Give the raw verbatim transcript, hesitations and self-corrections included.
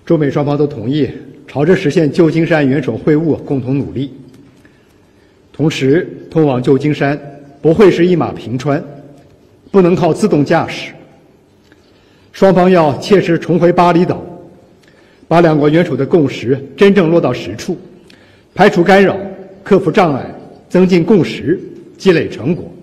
中美双方都同意朝着实现旧金山元首会晤共同努力。同时，通往旧金山不会是一马平川，不能靠自动驾驶。双方要切实重回巴厘岛，把两国元首的共识真正落到实处，排除干扰，克服障碍，增进共识，积累成果。